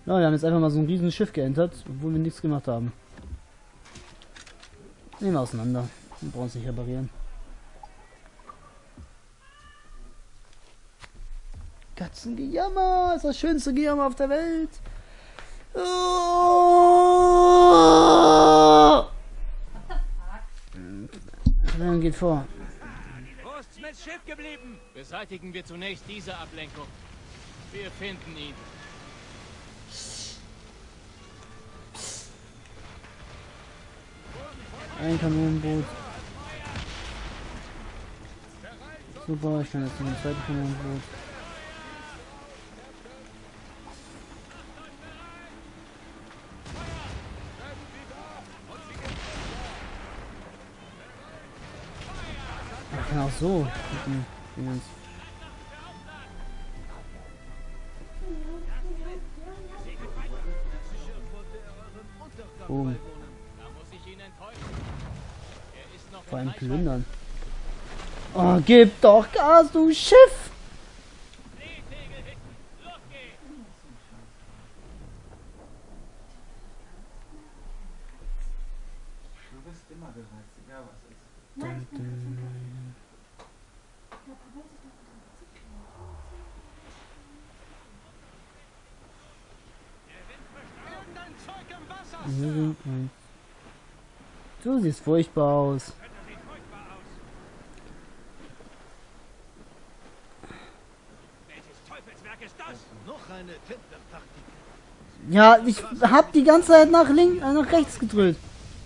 Ja, wir haben jetzt einfach mal so ein riesen Schiff geentert, obwohl wir nichts gemacht haben. Nehmen wir auseinander. Wir brauchen es nicht reparieren. Katzengejammer ist das schönste Gejammer auf der Welt. Oh! Dann geht vor. Wo ist Smiths Schiff geblieben? Beseitigen wir zunächst diese Ablenkung. Wir finden ihn. Ein Kanonenboot. Super, ich kann jetzt noch ein zweites Kanonenboot. Ich kann auch so mit dem Dingens. Boom. Vor allem plündern. Oh, gib doch Gas, du Schiff! Du bist immer bereit, egal was ist. Du siehst furchtbar aus. Ja, ich hab die ganze Zeit nach rechts gedrückt.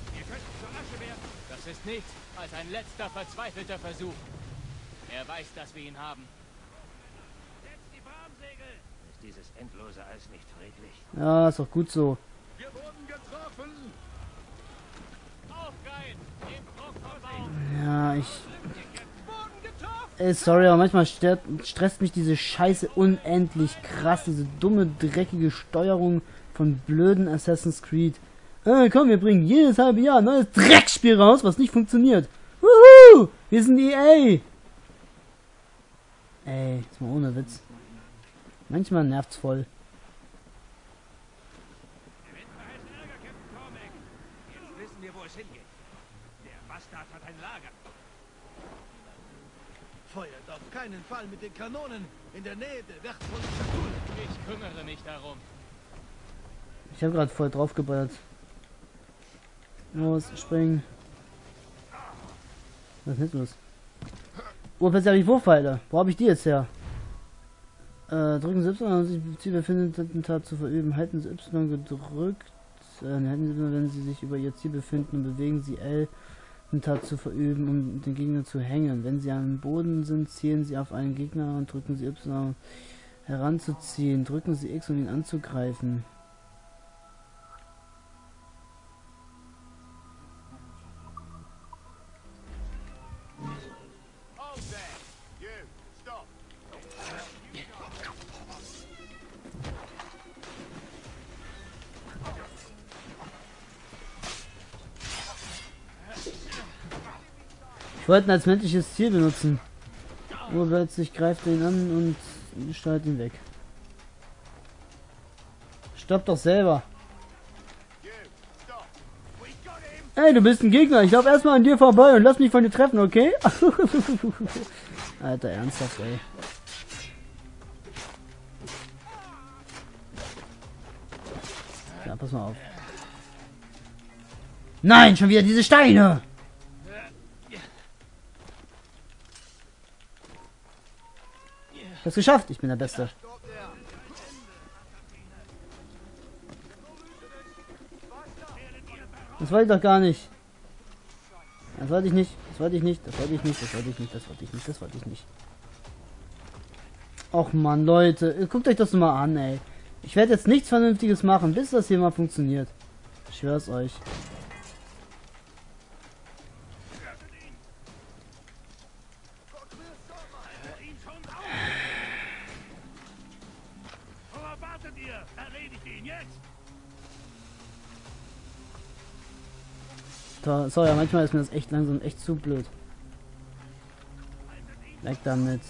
Das ist nichts als ein letzter verzweifelter Versuch. Er weiß, dass wir ihn haben. Setzt die Bramsegel! Ist dieses endlose Eis nicht friedlich? Ja, ist doch gut so. Wir wurden getroffen! Aufgehen! Nehmt Druck vom Bau! Ja, ich... Wurden getroffen! Ey, sorry, aber manchmal stresst mich diese Scheiße unendlich krass. Diese dumme, dreckige Steuerung von blöden Assassin's Creed. Komm, wir bringen jedes halbe Jahr ein neues Dreckspiel raus, was nicht funktioniert. Wuhu! Wir sind EA! Ey, ist mal ohne Witz. Manchmal nervt's voll. Jetzt wissen wir, wo es hingeht. Der Bastard hat ein Lager. Feuert auf keinen Fall mit den Kanonen in der Nähe der wertvollen Schatulle. Ich kümmere mich darum. Ich habe gerade voll drauf geballert. Los, springen. Was ist denn los? Oh, plötzlich habe ich Wurfpfeile. Wo habe ich die jetzt her? Drücken Sie Y, um sich Ziel befindet, Attentat zu verüben. Halten Sie Y gedrückt. Halten Sie Y, wenn Sie sich über Ihr Ziel befinden, und bewegen Sie L, Attentat zu verüben, um den Gegner zu hängen. Wenn Sie am Boden sind, zielen Sie auf einen Gegner und drücken Sie Y, um heranzuziehen. Drücken Sie X, um ihn anzugreifen. Ich wollte ihn als menschliches Ziel benutzen. Aber plötzlich greift er ihn an und steuert ihn weg. Stopp doch selber. Ey, du bist ein Gegner. Ich laufe erstmal an dir vorbei und lass mich von dir treffen, okay? Alter, ernsthaft, ey. Ja, pass mal auf. Nein, schon wieder diese Steine! Ich hab's geschafft, ich bin der Beste. Das wollte ich doch gar nicht. Das wollte ich nicht, das wollte ich nicht, das wollte ich nicht, das wollte ich nicht, das wollte ich nicht, das wollte ich nicht. Och man, Leute, guckt euch das mal an, ey. Ich werde jetzt nichts Vernünftiges machen, bis das hier mal funktioniert. Ich schwör's euch. Sorry, manchmal ist mir das echt langsam echt zu blöd. Weg damit.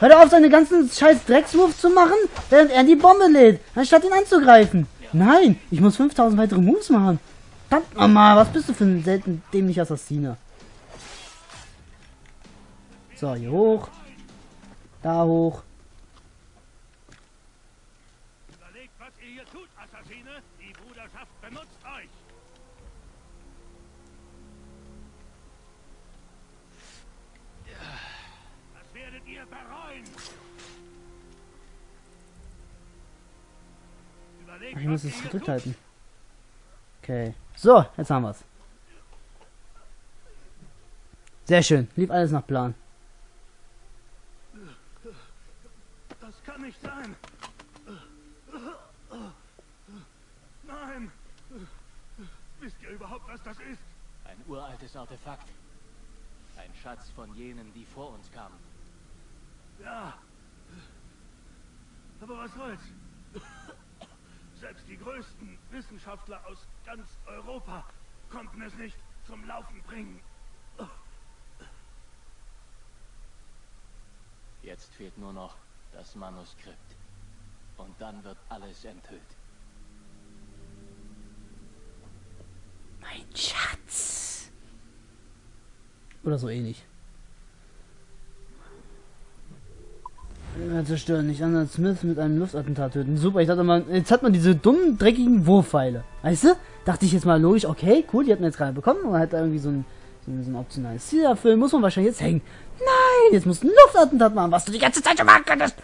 Hört auf, seine ganzen scheiß Drecksmoves zu machen, während er die Bombe lädt, anstatt ihn anzugreifen. Nein, ich muss 5000 weitere Moves machen. Verdammt nochmal, was bist du für ein selten dämlicher Assassiner? So, hier hoch. Da hoch. Überlegt, was ihr hier tut, Assassine. Die Bruderschaft benutzt euch. Das werdet ihr bereuen. Überlegt, Ich muss was ihr es hier gedrückt tut. halten. Okay. So, jetzt haben wir's. Sehr schön. Lief alles nach Plan. Das kann nicht sein. Nein. Wisst ihr überhaupt, was das ist? Ein uraltes Artefakt. Ein Schatz von jenen, die vor uns kamen. Ja. Aber was soll's? Selbst die größten Wissenschaftler aus ganz Europa konnten es nicht zum Laufen bringen. Jetzt fehlt nur noch das Manuskript. Und dann wird alles enthüllt. Mein Schatz. Oder so ähnlich. Zerstören, nicht anders. Smith mit einem Luftattentat töten. Super, ich dachte mal, jetzt hat man diese dummen, dreckigen Wurfpfeile. Weißt du? Dachte ich jetzt mal logisch, okay, cool, die hat man jetzt gerade bekommen. Man hat da irgendwie so ein optionales Ziel erfüllen. Muss man wahrscheinlich jetzt hängen. Nein, jetzt musst du ein Luftattentat machen, was du die ganze Zeit schon machen könntest.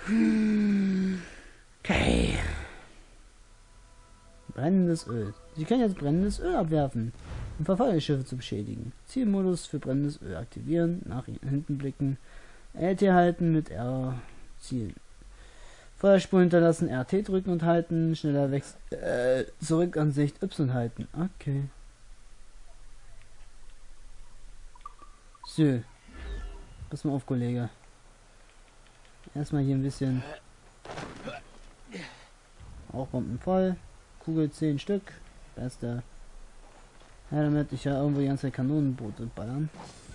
Okay. Brennendes Öl. Sie können jetzt brennendes Öl abwerfen, um verfallene Schiffe zu beschädigen. Zielmodus für brennendes Öl aktivieren, nach hinten blicken, LT halten mit R zielen. Feuerspur hinterlassen, RT drücken und halten, schneller wechseln, Zurückansicht Y halten. Okay. So. Pass mal auf, Kollege. Erstmal hier ein bisschen Rauchbomben voll. Kugel 10 Stück. Beste. Ja, damit ich ja irgendwo die ganze Zeit Kanonenboote ballern.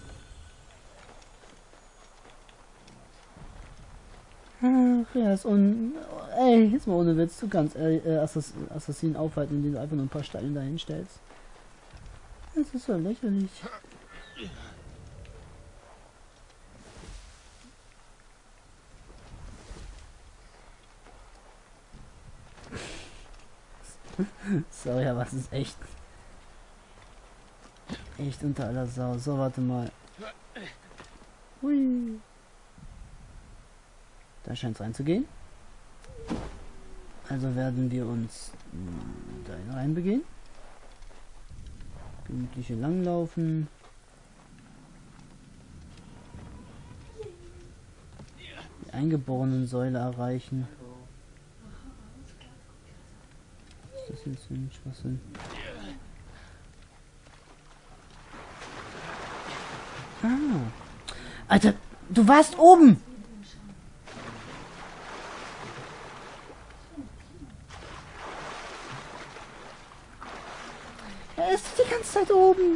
Ach, ja, ist ey, jetzt mal ohne Witz. Du kannst Assassinen aufhalten, indem du einfach nur ein paar Steine dahin stellst. Das ist so lächerlich. Sorry, aber es ist echt unter aller Sau. So, warte mal. Hui. Da scheint es reinzugehen. Also werden wir uns da reinbegehen. Gemütliche Langlaufen. Die eingeborenen Säule erreichen. Was ist das jetzt für ein Schwachsinn? Ah. Alter, du warst oben! Er ist die ganze Zeit oben.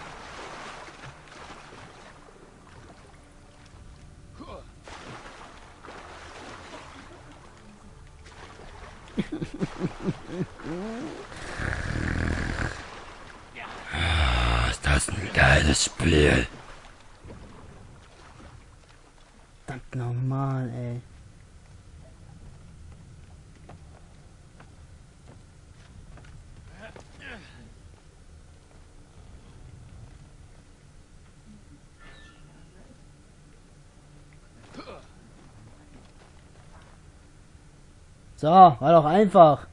Ist das ein geiles Spiel? Verdammt normal, ey. So, war doch einfach.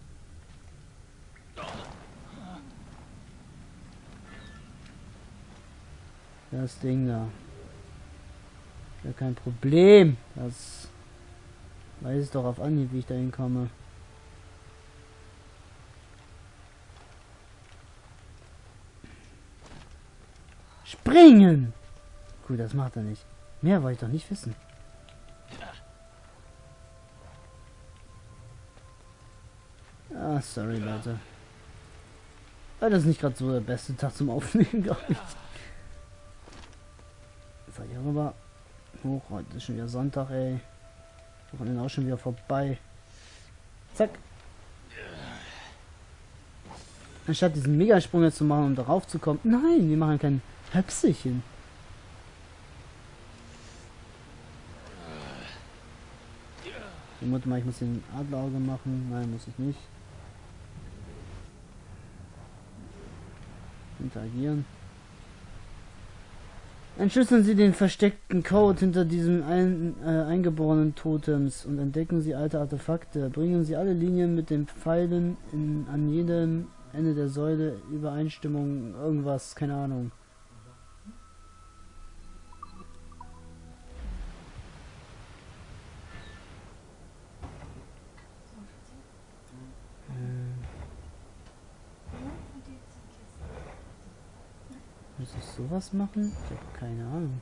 Das Ding da. Ja, kein Problem. Das weiß ich doch auf Anhieb, wie ich da hinkomme. Springen! Gut, das macht er nicht. Mehr wollte ich doch nicht wissen. Ah, sorry, Leute. Weil das nicht gerade so der beste Tag zum Aufnehmen, glaube ich. So, hier rüber. Hoch, heute ist schon wieder Sonntag, ey. Wochenende auch schon wieder vorbei. Zack. Anstatt diesen Megasprung jetzt zu machen, um darauf zu kommen. Nein, wir machen kein Höpselchen. Die Mutter mal, ich muss den Adlerauge machen. Nein, muss ich nicht. Interagieren. Entschlüsseln Sie den versteckten Code hinter diesem eingeborenen Totems und entdecken Sie alte Artefakte. Bringen Sie alle Linien mit den Pfeilen an jedem Ende der Säule Übereinstimmung, irgendwas, keine Ahnung. Muss ich sowas machen? Ich habe keine Ahnung.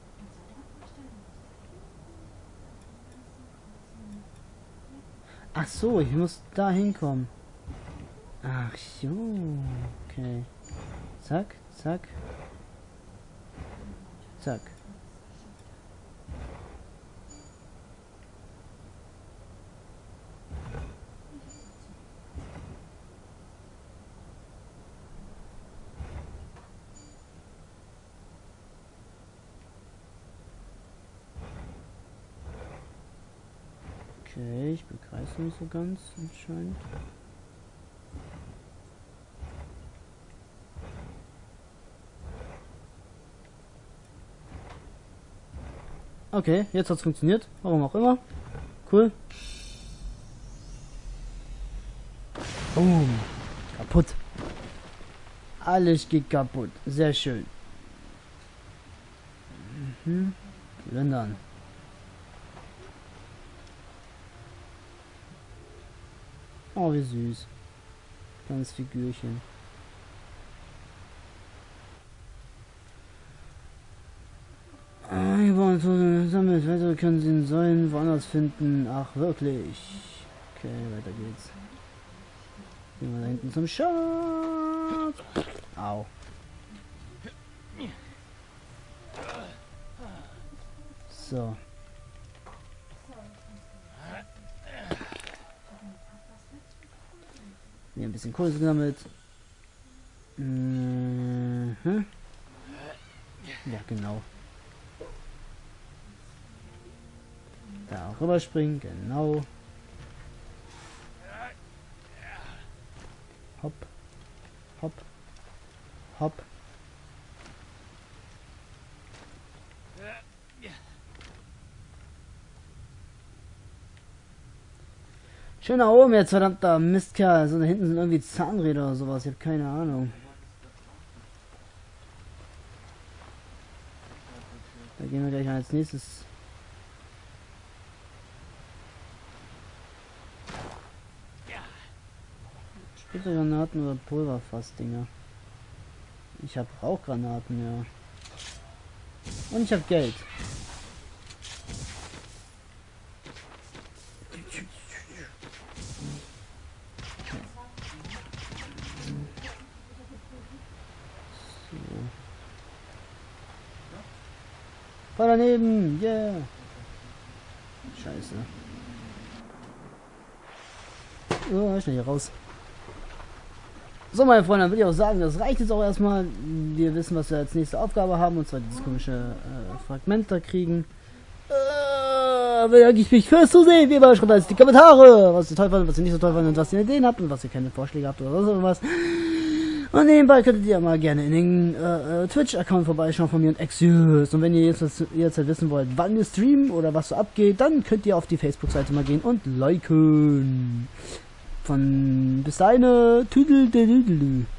Ach so, ich muss da hinkommen. Ach so, okay. Zack, zack. Zack. Okay, ich begreife nicht so ganz anscheinend. Okay, jetzt hat's funktioniert. Warum auch immer. Cool. Boom. Kaputt. Alles geht kaputt. Sehr schön. Plündern. Oh, wie süß. Kleines Figürchen. Sammelt weiter, können Sie den Säulen woanders finden. Ach, wirklich. Okay, weiter geht's. Gehen wir da hinten zum Schatz. Au. So. Hier ein bisschen Kohle gesammelt. Ja, genau. Da auch rüberspringen, genau. Hopp. Hopp. Hopp. Schön da oben jetzt, verdammter Mistkerl. Also da hinten sind irgendwie Zahnräder oder sowas. Ich habe keine Ahnung. Da gehen wir gleich als nächstes. Splittergranaten oder Pulverfassdinger. Ich habe Rauchgranaten, ja. Und ich habe Geld. Voll daneben, yeah. Scheiße. So, schnell hier raus. So, meine Freunde, dann würde ich auch sagen, das reicht jetzt auch erstmal. Wir wissen, was wir als nächste Aufgabe haben, und zwar dieses komische Fragment da kriegen. Bedanke ich mich fürs Zusehen. Wie immer, schreibt alles in die Kommentare, was ihr toll fandet, was ihr nicht so toll fandet, und was ihr Ideen habt und was ihr keine Vorschläge habt oder sonst irgendwas. Und nebenbei könntet ihr mal gerne in den Twitch-Account vorbeischauen von mir und Exius. Und wenn ihr jetzt wissen wollt, wann wir streamen oder was so abgeht, dann könnt ihr auf die Facebook-Seite mal gehen und liken. Bis dahin, Tüdeldelüdelü.